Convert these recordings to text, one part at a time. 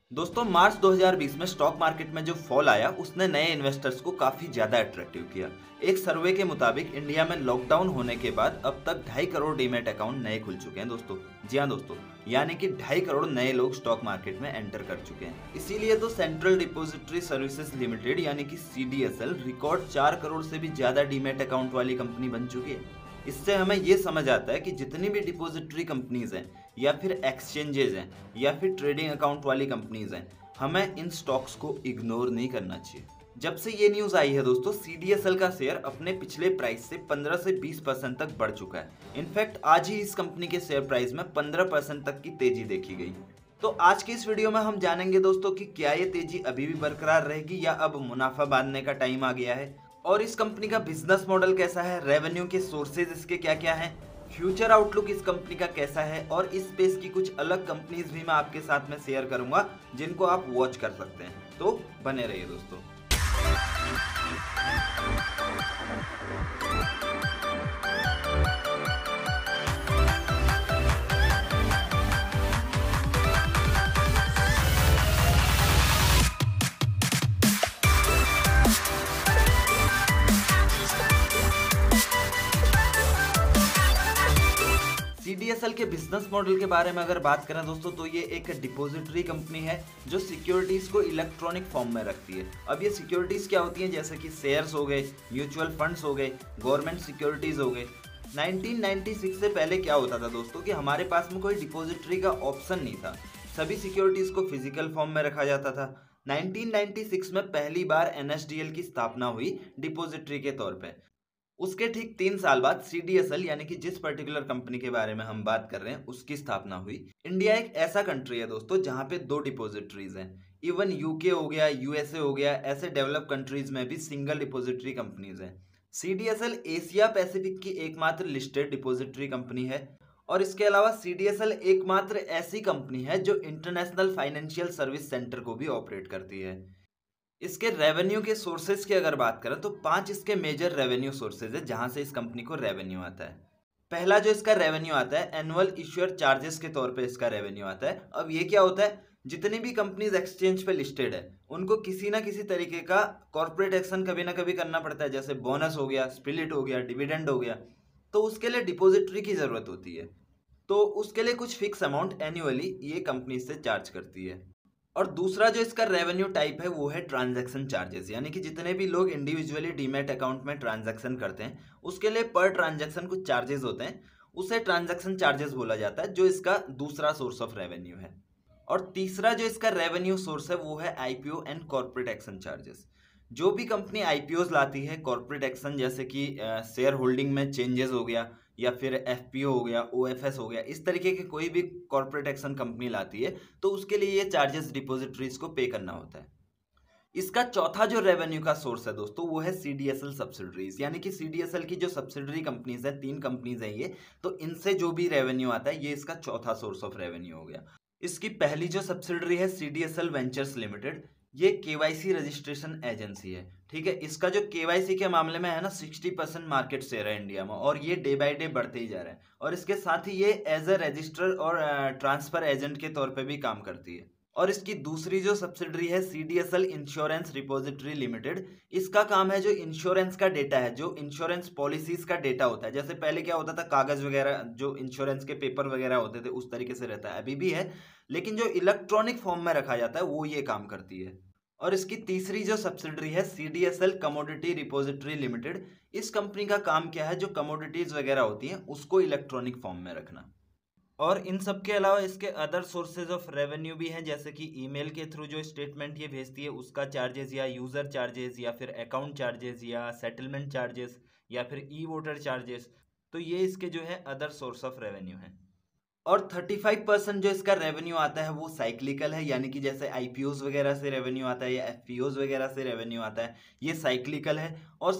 दोस्तों मार्च 2020 में stock market में जो फॉल आया उसने नए इन्वेस्टर्स को काफी ज्यादा अट्रैक्टिव किया। एक सर्वे के मुताबिक इंडिया में लॉकडाउन होने के बाद अब तक 2.5 करोड़ डीमैट अकाउंट नए खुल चुके हैं दोस्तों। जी हाँ दोस्तों, यानी कि 2.5 करोड़ नए लोग स्टॉक मार्केट में एंटर कर चुके हैं। इसीलिए तो सेंट्रल डिपॉजिटरी सर्विसेज लिमिटेड यानी कि सीडीएसएल रिकॉर्ड 4 करोड़ से भी ज्यादा डीमैट अकाउंट वाली कंपनी बन चुकी है। इससे हमें ये समझ आता है कि जितनी भी डिपॉजिटरी कंपनीज हैं या फिर एक्सचेंजेज हैं या फिर ट्रेडिंग अकाउंट वाली कंपनीज हैं, हमें इन स्टॉक्स को इग्नोर नहीं करना चाहिए। जब से ये न्यूज आई है दोस्तों, सीडीएसएल का शेयर अपने पिछले प्राइस से 15 से 20% तक बढ़ चुका है। इनफैक्ट आज ही इस कंपनी के शेयर प्राइस में 15% तक की तेजी देखी गई। तो आज के इस वीडियो में हम जानेंगे दोस्तों कि क्या ये तेजी अभी भी बरकरार रहेगी या अब मुनाफा बांधने का टाइम आ गया है, और इस कंपनी का बिजनेस मॉडल कैसा है, रेवेन्यू के सोर्सेज इसके क्या क्या हैं, फ्यूचर आउटलुक इस कंपनी का कैसा है, और इस स्पेस की कुछ अलग कंपनीज भी मैं आपके साथ में शेयर करूंगा जिनको आप वॉच कर सकते हैं। तो बने रहिए दोस्तों। सीडीएसएल के बिजनेस मॉडल के बारे में अगर बात करें दोस्तों, तो ये एक डिपॉजिटरी कंपनी है जो सिक्योरिटीज को इलेक्ट्रॉनिक फॉर्म में रखती है। अब ये सिक्योरिटीज क्या होती हैं, जैसे कि शेयर्स हो गए, म्यूचुअल फंड्स हो गए, गवर्नमेंट सिक्योरिटीज हो गए। 1996 से पहले क्या होता था दोस्तों कि हमारे पास में कोई डिपॉजिटरी का ऑप्शन नहीं था, सभी सिक्योरिटीज को फिजिकल फॉर्म में रखा जाता था। 1996 में पहली बार एनएसडीएल की स्थापना हुई डिपॉजिटरी के तौर पे। उसके ठीक 3 साल बाद सीडीएसएल यानी कि जिस पर्टिकुलर कंपनी के बारे में हम बात कर रहे हैं उसकी स्थापना हुई। इंडिया एक ऐसा कंट्री है दोस्तों जहां पे 2 डिपॉजिटरीज हैं। इवन यूके हो गया, यूएसए हो गया, ऐसे डेवलप कंट्रीज में भी सिंगल डिपॉजिटरी कंपनीज हैं। सीडीएसएल एशिया पैसिफिक की एकमात्र लिस्टेड डिपॉजिटरी कंपनी है, और इसके अलावा सीडीएसएल एकमात्र ऐसी कंपनी है जो इंटरनेशनल फाइनेंशियल सर्विस सेंटर को भी ऑपरेट करती है। इसके रेवेन्यू के सोर्सेज की अगर बात करें तो 5 इसके मेजर रेवेन्यू सोर्सेज है जहां से इस कंपनी को रेवेन्यू आता है। पहला जो इसका रेवेन्यू आता है, एनुअल इश्यूअर चार्जेस के तौर पे इसका रेवेन्यू आता है। अब ये क्या होता है, जितनी भी कंपनीज एक्सचेंज पे लिस्टेड है उनको किसी ना किसी तरीके का कॉर्पोरेट एक्शन कभी ना कभी करना पड़ता है, जैसे बोनस हो गया, स्पिलिट हो गया, डिविडेंड हो गया। तो उसके लिए डिपॉजिटरी की जरूरत होती है, तो उसके लिए कुछ फिक्स अमाउंट एनुअली ये कंपनी से चार्ज करती है। और दूसरा जो इसका रेवेन्यू टाइप है वो है ट्रांजैक्शन चार्जेस, यानी कि जितने भी लोग इंडिविजुअली डीमैट अकाउंट में ट्रांजैक्शन करते हैं उसके लिए पर ट्रांजैक्शन कुछ चार्जेस होते हैं, उसे ट्रांजैक्शन चार्जेस बोला जाता है, जो इसका दूसरा सोर्स ऑफ रेवेन्यू है। और तीसरा जो इसका रेवेन्यू सोर्स है वो है IPO and corporate action charges. जो भी कंपनी आईपीओज लाती है, कॉर्पोरेट एक्शन जैसे कि शेयर होल्डिंग में चेंजेस हो गया या फिर एफपीओ हो गया, ओएफएस हो गया, इस तरीके के कोई भी कॉर्पोरेट एक्शन कंपनी लाती है तो उसके लिए ये चार्जेस डिपॉजिटरीज को पे करना होता है। इसका चौथा जो रेवेन्यू का सोर्स है दोस्तों वो है सीडीएसएल सब्सिडरीज, यानी कि सीडीएसएल की जो सब्सिडरी कंपनीज है, 3 कंपनीज हैं ये, तो इनसे जो भी रेवेन्यू आता है ये इसका चौथा सोर्स ऑफ रेवेन्यू हो गया। इसकी पहली जो सब्सिडरी है सीडीएसएल वेंचर्स लिमिटेड, ये केवाईसी रजिस्ट्रेशन एजेंसी है। ठीक है, इसका जो केवाईसी के मामले में है ना 60% मार्केट शेयर है इंडिया में, और ये डे बाय डे बढ़ते ही जा रहा है। और इसके साथ ही ये एज अ रजिस्ट्रर और ट्रांसफर एजेंट के तौर पे भी काम करती है। और इसकी दूसरी जो सब्सिडरी है सीडीएसएल इंश्योरेंस रिपोजिटरी लिमिटेड, इसका काम है जो इंश्योरेंस का डेटा है, जो इंश्योरेंस पॉलिसीज का डेटा होता है। जैसे पहले क्या होता था, कागज वगैरह जो इंश्योरेंस के पेपर वगैरह होते थे उस तरीके से रहता है, अभी भी है, लेकिन जो इलेक्ट्रॉनिक फॉर्म में रखा जाता है वो ये काम करती है। और इसकी तीसरी जो सब्सिडरी है सीडीएसएल कमोडिटी रिपोजिटरी लिमिटेड, इस कंपनी का काम क्या है, जो कमोडिटीज वगैरह होती हैं उसको इलेक्ट्रॉनिक फॉर्म में रखना। और इन सब के अलावा इसके अदर सोर्सेज ऑफ रेवेन्यू भी हैं, जैसे कि ईमेल के थ्रू जो स्टेटमेंट ये भेजती है उसका चार्जेस, या यूज़र चार्जेस, या फिर अकाउंट चार्जेस, या सेटलमेंट चार्जेस, या फिर ई वोटर चार्जेस। तो ये इसके जो है अदर सोर्स ऑफ रेवेन्यू हैं। और 35% जो इसका रेवेन्यू आता है वो साइक्लिकल है, यानी कि जैसे आईपीओज वगैरह से रेवेन्यू आता है या एफपीओज वगैरह से रेवेन्यू आता है, ये साइक्लिकल है। और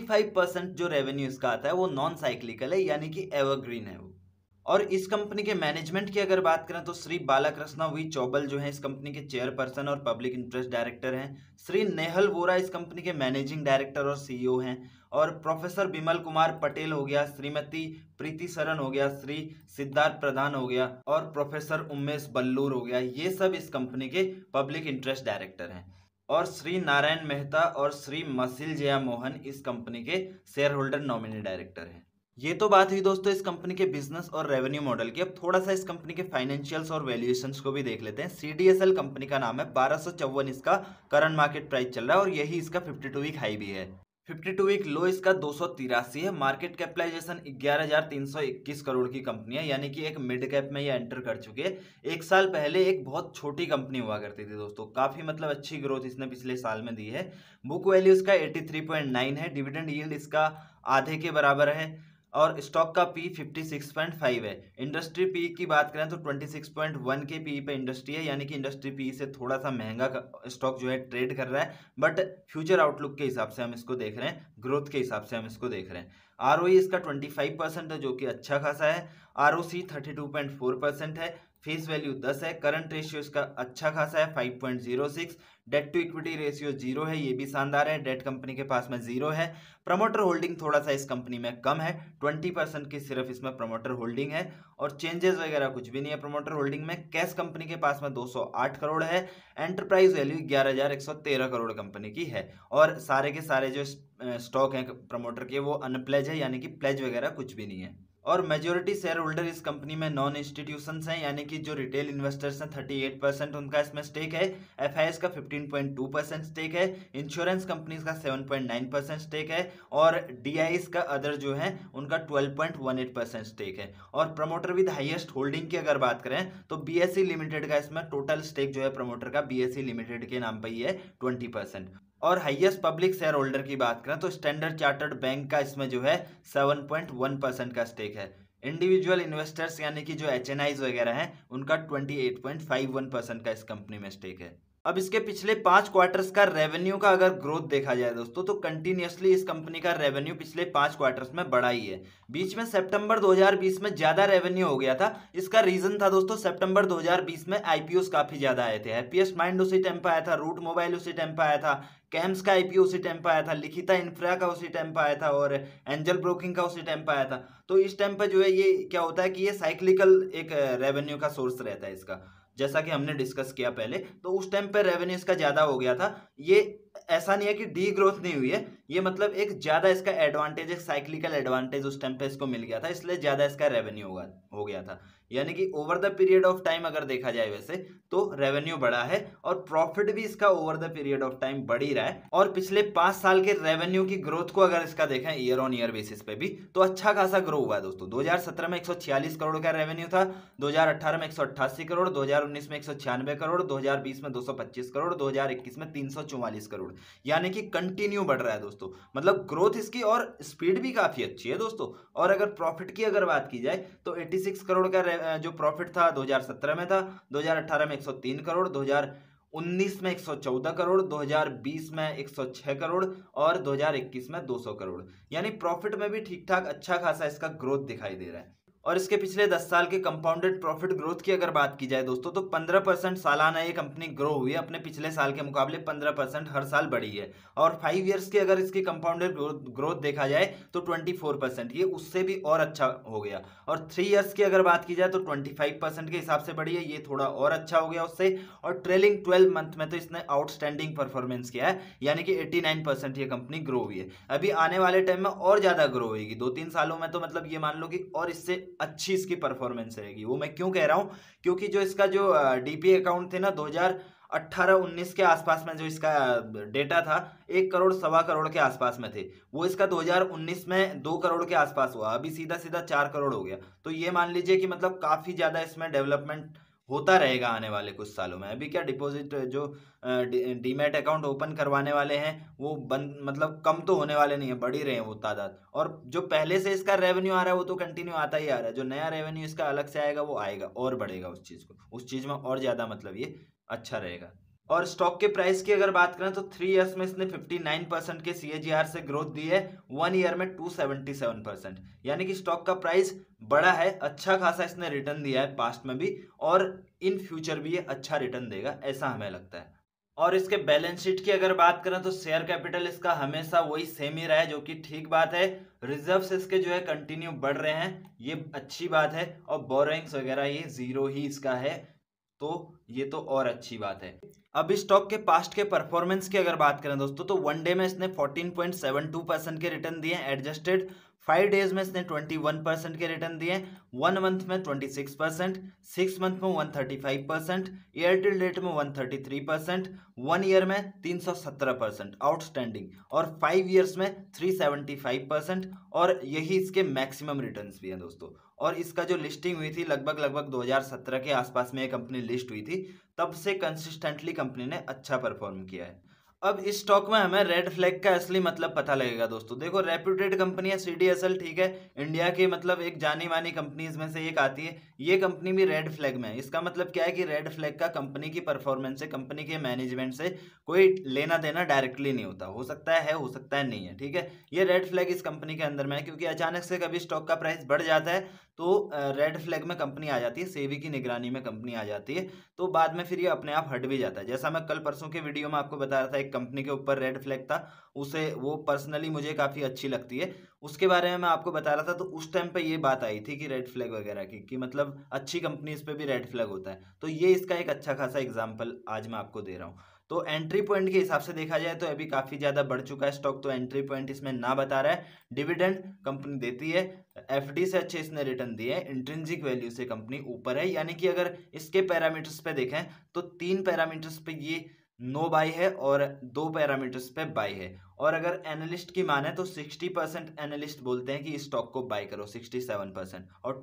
65% जो रेवेन्यू इसका आता है वो नॉन साइक्लिकल है, यानी कि एवरग्रीन है वो। और इस कंपनी के मैनेजमेंट की अगर बात करें तो श्री बालाकृष्णा वी चौबल जो है इस कंपनी के चेयरपर्सन और पब्लिक इंटरेस्ट डायरेक्टर हैं। श्री नेहल वोरा इस कंपनी के मैनेजिंग डायरेक्टर और सीईओ हैं। और प्रोफेसर बिमल कुमार पटेल हो गया, श्रीमती प्रीति सरन हो गया, श्री सिद्धार्थ प्रधान हो गया और प्रोफेसर उमेश बल्लूर हो गया। ये सब इस कंपनी के पब्लिक इंटरेस्ट डायरेक्टर हैं। और श्री नारायण मेहता और श्री मसिल जया मोहन इस कंपनी के शेयर होल्डर नॉमिनी डायरेक्टर हैं। ये तो बात हुई दोस्तों इस कंपनी के बिजनेस और रेवेन्यू मॉडल की। अब थोड़ा सा इस कंपनी के फाइनेंशियल्स और वैल्यूएशंस को भी देख लेते हैं। CDSL कंपनी का नाम है, 1254 इसका करंट मार्केट प्राइस चल रहा है और यही इसका 52 वीक हाई भी है। 52 वीक लो इसका 283 है। मार्केट कैपिटलाइजेशन 11,321 करोड़ की कंपनी है, यानी कि एक मिड कैप में ये एंटर कर चुके हैं। एक साल पहले एक बहुत छोटी कंपनी हुआ करती थी दोस्तों, काफी मतलब अच्छी ग्रोथ इसने पिछले साल में दी है। बुक वैल्यू इसका 83.9 है, डिविडेंड यील्ड इसका आधे के बराबर है और स्टॉक का पी 56.5 है। इंडस्ट्री पी की बात करें तो 26.1 के पी पे इंडस्ट्री है, यानी कि इंडस्ट्री पी से थोड़ा सा महंगा स्टॉक जो है ट्रेड कर रहा है, बट फ्यूचर आउटलुक के हिसाब से हम इसको देख रहे हैं, ग्रोथ के हिसाब से हम इसको देख रहे हैं। ROE इसका 25% है, जो कि अच्छा खासा है। ROC 32.4% है। फेस वैल्यू 10 है। करंट रेशियो इसका अच्छा खासा है, 5.06। डेट टू इक्विटी रेशियो 0 है, ये भी शानदार है। डेट कंपनी के पास में 0 है। प्रमोटर होल्डिंग थोड़ा सा इस कंपनी में कम है, 20% की सिर्फ इसमें प्रमोटर होल्डिंग है और चेंजेस वगैरह कुछ भी नहीं है प्रमोटर होल्डिंग में। कैश कंपनी के पास में 208 करोड़ है। एंटरप्राइज वैल्यू 11,113 करोड़ कंपनी की है और सारे के सारे जो स्टॉक हैं प्रमोटर के वो अनप्लेज है, यानी कि प्लेज वगैरह कुछ भी नहीं है। और मेजोरिटी शेयर होल्डर इस कंपनी में नॉन इंस्टीट्यूशंस हैं, यानी कि जो रिटेल इन्वेस्टर्स हैं 38% उनका इसमें स्टेक है। FIS का 15.2% स्टेक है। इंश्योरेंस कंपनीज का 7.9% स्टेक है और DIs का अदर जो है उनका 12.18% स्टेक है। और प्रमोटर विद हाईएस्ट होल्डिंग की अगर बात करें तो BSE लिमिटेड का इसमें टोटल स्टेक जो है प्रमोटर का BSE लिमिटेड के नाम पर ही है 20%। और हाईएस्ट पब्लिक शेयर होल्डर की बात करें तो स्टैंडर्ड चार्टर्ड बैंक का इसमें जो है 7.1% का स्टेक है। इंडिविजुअल इन्वेस्टर्स यानी कि जो HNIs वगैरह हैं उनका 28.51% का इस कंपनी में स्टेक है। अब इसके पिछले 5 क्वार्टर्स का रेवेन्यू का अगर ग्रोथ देखा जाए दोस्तों तो कंटिन्यूअसली इस कंपनी का रेवेन्यू पिछले 5 क्वार्टर्स में बढ़ा ही है। बीच में सितंबर 2020 में ज्यादा रेवेन्यू हो गया था। इसका रीजन था दोस्तों, सितंबर 2020 में IPOs काफी ज्यादा आए थे। हैप्पीएस्ट माइंड उसी टाइम पे आया था, रूट मोबाइल उसी टाइम पे आया था, कैम्स का IPO उसी टाइम पे आया था, लिखिता इंफ्रा का उसी टाइम पे आया था और एंजल ब्रोकिंग का उसी टाइम पे आया था। तो इस टाइम पे जो है ये क्या होता है कि ये साइक्लिकल एक रेवेन्यू का सोर्स रहता है इसका, जैसा कि हमने डिस्कस किया पहले। तो उस टाइम पे रेवेन्यू इसका ज्यादा हो गया था। ये ऐसा नहीं है कि डी ग्रोथ नहीं हुई है, ये मतलब एक ज्यादा इसका एडवांटेज, एक साइक्लिकल एडवांटेज उस टाइम पे इसको मिल गया था, इसलिए ज्यादा इसका रेवेन्यू हो गया था। यानी कि over the period of time अगर देखा जाए वैसे तो रेवेन्यू बढ़ा है और प्रॉफिट भी इसका over the period of time बढ़ ही रहा है। और पिछले 5 साल के रेवेन्यू की ग्रोथ को अगर इसका देखें ईयर ऑन ईयर बेसिस पे भी तो अच्छा खासा ग्रो हुआ है दोस्तों। 2017 में 146 करोड़ का रेवेन्यू था, 2018 में 188 करोड़, 2019 में 196 करोड़, 2020 में 225 करोड़, 2021 में 344 करोड़, यानी कि कंटिन्यू बढ़ रहा है दोस्तों। मतलब ग्रोथ इसकी और स्पीड भी काफी अच्छी है दोस्तों। और अगर प्रॉफिट की अगर बात की जाए तो 86 करोड़ का जो प्रॉफिट था 2017 में था, 2018 में 103 करोड़, 2019 में 114 करोड़, 2020 में 106 करोड़ और 2021 में 200 करोड़, यानी प्रॉफिट में भी ठीक ठाक अच्छा खासा इसका ग्रोथ दिखाई दे रहा है। और इसके पिछले 10 साल के कंपाउंडेड प्रॉफिट ग्रोथ की अगर बात की जाए दोस्तों तो 15% सालाना ये कंपनी ग्रो हुई है, अपने पिछले साल के मुकाबले 15% हर साल बढ़ी है। और 5 इयर्स की अगर इसकी कंपाउंडेड ग्रोथ देखा जाए तो 24%, ये उससे भी और अच्छा हो गया। और 3 इयर्स की अगर बात की जाए तो 25% के हिसाब से बढ़ी है, ये थोड़ा और अच्छा हो गया उससे। और ट्रेलिंग 12 मंथ में तो इसने आउटस्टैंडिंग परफॉर्मेंस किया है, यानी कि 89% ये कंपनी ग्रो हुई है। अभी आने वाले टाइम में और ज्यादा ग्रो होगी 2-3 सालों में, तो मतलब ये मान लो कि और इससे अच्छी इसकी परफॉर्मेंस रहेगी। वो मैं क्यों कह रहा हूं, क्योंकि जो इसका जो DP अकाउंट थे ना 2018-19 के आसपास में जो इसका डेटा था 1 करोड़ 1.25 करोड़ के आसपास में थे, वो इसका 2019 में 2 करोड़ के आसपास हुआ, अभी सीधा सीधा 4 करोड़ हो गया। तो ये मान लीजिए कि मतलब काफी ज्यादा इसमें डेवलपमेंट होता रहेगा आने वाले कुछ सालों में। अभी क्या डिपॉजिट जो डीमैट अकाउंट ओपन करवाने वाले हैं वो बंद, मतलब कम तो होने वाले नहीं है, बढ़ ही रहे हैं वो तादाद। और जो पहले से इसका रेवेन्यू आ रहा है वो तो कंटिन्यू आता ही आ रहा है, जो नया रेवेन्यू इसका अलग से आएगा वो आएगा और बढ़ेगा उस चीज में और ज्यादा मतलब ये अच्छा रहेगा। और स्टॉक के प्राइस की अगर बात करें तो 3 इयर्स में इसने 59% के CAGR से ग्रोथ दी है, 1 ईयर में 277%, यानी कि स्टॉक का प्राइस बड़ा है, अच्छा खासा इसने रिटर्न दिया है पास्ट में भी और इन फ्यूचर भी ये अच्छा रिटर्न देगा, ऐसा हमें लगता है। और इसके बैलेंस शीट की अगर बात करें तो शेयर कैपिटल इसका हमेशा वही सेम ही रहा है, जो कि ठीक बात है। रिजर्व्स इसके जो है कंटिन्यू बढ़ रहे हैं, ये अच्छी बात है। और बोरोइंग्स वगैरह ये जीरो ही इसका है, तो ये तो और अच्छी बात है। अब स्टॉक के पास्ट के परफॉर्मेंस की अगर बात करें दोस्तों, तो वन डे में इसने 14.72% के रिटर्न दिए एडजस्टेड, 5 डेज में इसने 21% के रिटर्न दिए, 1 मंथ में 26%, 6 मंथ में 135%, ईयर टिल डेट में 133%, 1 ईयर में 317% आउटस्टैंडिंग, और 5 ईयर्स में 375%, और यही इसके मैक्सिमम रिटर्न्स भी हैं दोस्तों। और इसका जो लिस्टिंग हुई थी लगभग 2017 के आसपास में ये कंपनी लिस्ट हुई थी, तब से कंसिस्टेंटली कंपनी ने अच्छा परफॉर्म किया है। अब इस स्टॉक में हमें रेड फ्लैग का असली मतलब पता लगेगा दोस्तों। देखो, रेप्यूटेड कंपनी है CDSL, ठीक है, इंडिया की मतलब एक जानी मानी कंपनीज में से एक आती है। ये कंपनी भी रेड फ्लैग में है। इसका मतलब क्या है कि रेड फ्लैग का कंपनी की परफॉर्मेंस से, कंपनी के मैनेजमेंट से कोई लेना देना डायरेक्टली नहीं होता। हो सकता है हो सकता है नहीं है, ठीक है। ये रेड फ्लैग इस कंपनी के अंदर में है, क्योंकि अचानक से कभी स्टॉक का प्राइस बढ़ जाता है तो रेड फ्लैग में कंपनी आ जाती है, सेबी की निगरानी में कंपनी आ जाती है, तो बाद में फिर ये अपने आप हट भी जाता है। जैसा मैं कल परसों के वीडियो में आपको बता रहा था, एक कंपनी के ऊपर रेड फ्लैग था, उसे वो पर्सनली मुझे काफ़ी अच्छी लगती है, उसके बारे में मैं आपको बता रहा था। तो उस टाइम पे ये बात आई थी कि रेड फ्लैग वगैरह की, कि मतलब अच्छी कंपनीज पे भी रेड फ्लैग होता है। तो ये इसका एक अच्छा खासा एग्जाम्पल आज मैं आपको दे रहा हूँ। तो एंट्री पॉइंट के हिसाब से देखा जाए तो अभी काफ़ी ज़्यादा बढ़ चुका है स्टॉक, तो एंट्री पॉइंट इसमें ना बता रहा है। डिविडेंड कंपनी देती है, FD से अच्छे इसने रिटर्न दिए हैं, इंट्रिंसिक वैल्यू से कंपनी ऊपर है। यानी कि अगर इसके पैरामीटर्स पे देखें तो 3 पैरामीटर्स पे ये नो बाई है और 2 पैरामीटर्स पे बाई है। और अगर एनालिस्ट की माने तो 60% एनालिस्ट बोलते हैं कि इस स्टॉक को बाई करो, 67%, और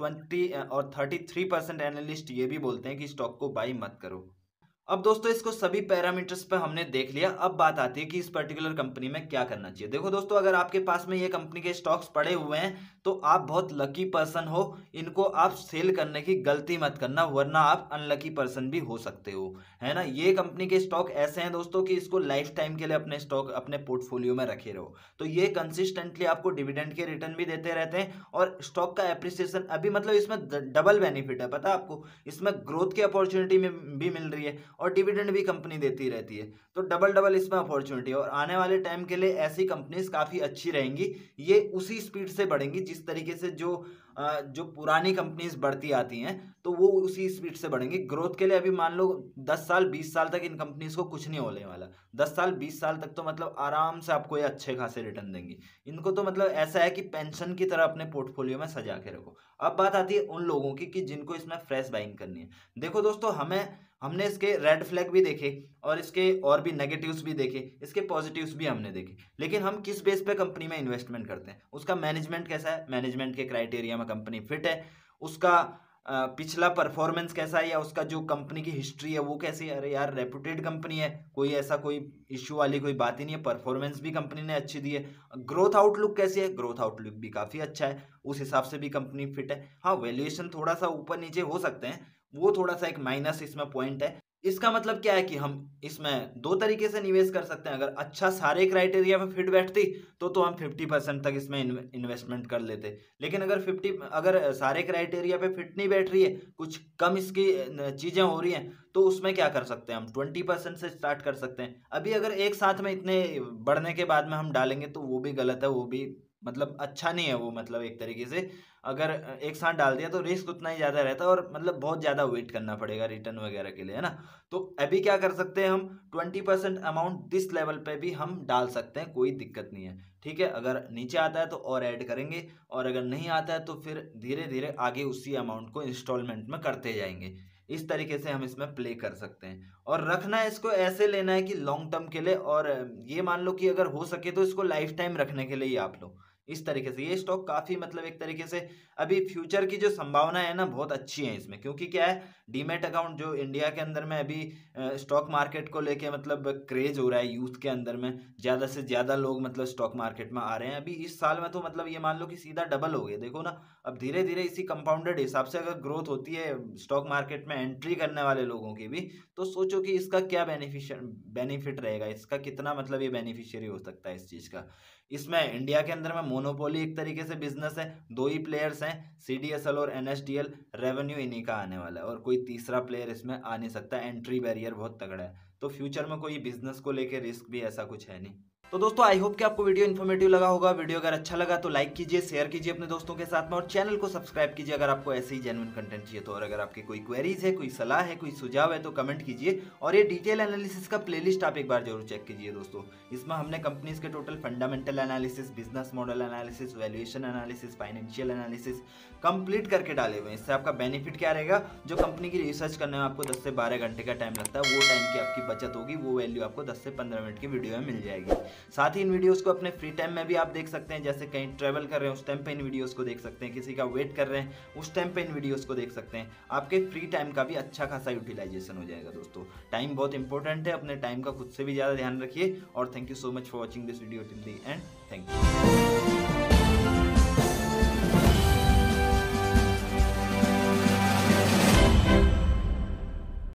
33% एनालिस्ट ये भी बोलते हैं कि स्टॉक को बाई मत करो। अब दोस्तों, इसको सभी पैरामीटर्स पे हमने देख लिया। अब बात आती है कि इस पर्टिकुलर कंपनी में क्या करना चाहिए। देखो दोस्तों, अगर आपके पास में ये कंपनी के स्टॉक्स पड़े हुए हैं तो आप बहुत लकी पर्सन हो, इनको आप सेल करने की गलती मत करना, वरना आप अनलकी पर्सन भी हो सकते हो, है ना। ये कंपनी के स्टॉक ऐसे हैं दोस्तों कि इसको लाइफ टाइम के लिए अपने स्टॉक अपने पोर्टफोलियो में रखे रहो। तो ये कंसिस्टेंटली आपको डिविडेंड के रिटर्न भी देते रहते हैं, और स्टॉक का एप्रिसिएशन अभी मतलब इसमें डबल बेनिफिट है, पता है आपको। इसमें ग्रोथ की अपॉर्चुनिटी में भी मिल रही है और डिविडेंड भी कंपनी देती रहती है, तो डबल इसमें अपॉर्चुनिटी है। और आने वाले टाइम के लिए ऐसी कंपनीज काफ़ी अच्छी रहेंगी, ये उसी स्पीड से बढ़ेंगी जिस तरीके से जो पुरानी कंपनीज बढ़ती आती हैं, तो वो उसी स्पीड से बढ़ेंगी। ग्रोथ के लिए अभी मान लो 10 साल 20 साल तक इन कंपनीज को कुछ नहीं होने वाला। 10 साल 20 साल तक तो मतलब आराम से आपको ये अच्छे खासे रिटर्न देंगी। इनको तो मतलब ऐसा है कि पेंशन की तरह अपने पोर्टफोलियो में सजा के रखो। अब बात आती है उन लोगों की कि जिनको इसमें फ्रेश बाइंग करनी है। देखो दोस्तों, हमने इसके रेड फ्लैग भी देखे, और इसके और भी नेगेटिव्स भी देखे, इसके पॉजिटिव्स भी हमने देखे, लेकिन हम किस बेस पे कंपनी में इन्वेस्टमेंट करते हैं, उसका मैनेजमेंट कैसा है, मैनेजमेंट के क्राइटेरिया में कंपनी फिट है, उसका पिछला परफॉर्मेंस कैसा है, या उसका जो कंपनी की हिस्ट्री है वो कैसी है। अरे यार, रेपुटेड कंपनी है, कोई ऐसा कोई इश्यू वाली कोई बात ही नहीं है, परफॉर्मेंस भी कंपनी ने अच्छी दी है। ग्रोथ आउटलुक कैसी है, ग्रोथ आउटलुक भी काफ़ी अच्छा है, उस हिसाब से भी कंपनी फिट है। हाँ, वैल्यूएशन थोड़ा सा ऊपर नीचे हो सकते हैं, वो थोड़ा सा एक माइनस इसमें पॉइंट है। इसका मतलब क्या है कि हम इसमें दो तरीके से निवेश कर सकते हैं। अगर अच्छा सारे क्राइटेरिया में फिट बैठती तो हम 50% तक इसमें इन्वेस्टमेंट कर लेते, लेकिन अगर सारे क्राइटेरिया पे फिट नहीं बैठ रही है, कुछ कम इसकी चीज़ें हो रही हैं, तो उसमें क्या कर सकते हैं, हम 20% से स्टार्ट कर सकते हैं। अभी अगर एक साथ में इतने बढ़ने के बाद में हम डालेंगे तो वो भी गलत है, वो भी मतलब अच्छा नहीं है वो, मतलब एक तरीके से अगर एक साथ डाल दिया तो रिस्क उतना ही ज़्यादा रहता है, और मतलब बहुत ज़्यादा वेट करना पड़ेगा रिटर्न वगैरह के लिए, है ना। तो अभी क्या कर सकते हैं, हम 20% अमाउंट दिस लेवल पे भी हम डाल सकते हैं, कोई दिक्कत नहीं है, ठीक है। अगर नीचे आता है तो और ऐड करेंगे, और अगर नहीं आता है तो फिर धीरे धीरे आगे उसी अमाउंट को इंस्टॉलमेंट में करते जाएंगे। इस तरीके से हम इसमें प्ले कर सकते हैं, और रखना है इसको ऐसे लेना है कि लॉन्ग टर्म के लिए, और ये मान लो कि अगर हो सके तो इसको लाइफ टाइम रखने के लिए ही आप लो। इस तरीके से ये स्टॉक काफ़ी मतलब एक तरीके से अभी फ्यूचर की जो संभावना है ना, बहुत अच्छी है इसमें, क्योंकि क्या है, डीमैट अकाउंट जो इंडिया के अंदर में अभी स्टॉक मार्केट को लेके मतलब क्रेज हो रहा है यूथ के अंदर में, ज़्यादा से ज़्यादा लोग मतलब स्टॉक मार्केट में आ रहे हैं। अभी इस साल में तो मतलब ये मान लो कि सीधा डबल हो गया, देखो ना। अब धीरे धीरे इसी कंपाउंडेड हिसाब से अगर ग्रोथ होती है स्टॉक मार्केट में एंट्री करने वाले लोगों की भी, तो सोचो कि इसका क्या बेनिफिट रहेगा, इसका कितना मतलब ये बेनिफिशियरी हो सकता है इस चीज़ का। इसमें इंडिया के अंदर में मोनोपोली एक तरीके से बिजनेस है, दो ही प्लेयर्स हैं, CDSL और NSDL, रेवेन्यू इन्हीं का आने वाला है और कोई तीसरा प्लेयर इसमें आ नहीं सकता, एंट्री बैरियर बहुत तगड़ा है। तो फ्यूचर में कोई बिजनेस को लेके रिस्क भी ऐसा कुछ है नहीं। तो दोस्तों आई होप कि आपको वीडियो इन्फॉर्मेटिव लगा होगा। वीडियो अगर अच्छा लगा तो लाइक कीजिए, शेयर कीजिए अपने दोस्तों के साथ में और चैनल को सब्सक्राइब कीजिए अगर आपको ऐसे ही जेन्युइन कंटेंट चाहिए तो। और अगर आपकी कोई क्वेरीज है, कोई सलाह है, कोई सुझाव है तो कमेंट कीजिए। और ये डिटेल एनालिसिस का प्लेलिस्ट आप एक बार जरूर चेक कीजिए दोस्तों। इसमें हमने कंपनीज के total fundamental analysis, business model analysis, valuation analysis, financial analysis complete करके डाले हुए हैं। इससे आपका बेनिफिट क्या रहेगा, जो कंपनी की रिसर्च करने में आपको 10 से 12 घंटे का टाइम लगता है, वो टाइम की आपकी बचत होगी, वो वैल्यू आपको 10 से 15 मिनट की वीडियो में मिल जाएगी। साथ ही इन वीडियोस को अपने फ्री टाइम में भी आप देख सकते हैं, जैसे कहीं ट्रैवल कर रहे हैं उस टाइम पे इन वीडियोस को देख सकते हैं, किसी का वेट कर रहे हैं उस टाइम पे इन वीडियोस को देख सकते हैं। आपके फ्री टाइम का भी अच्छा खासा यूटिलाइजेशन हो जाएगा दोस्तों। टाइम बहुत इंपॉर्टेंट है, अपने टाइम का खुद से भी ज़्यादा ध्यान रखिए। और thank you so much for watching this video till the end. Thank you.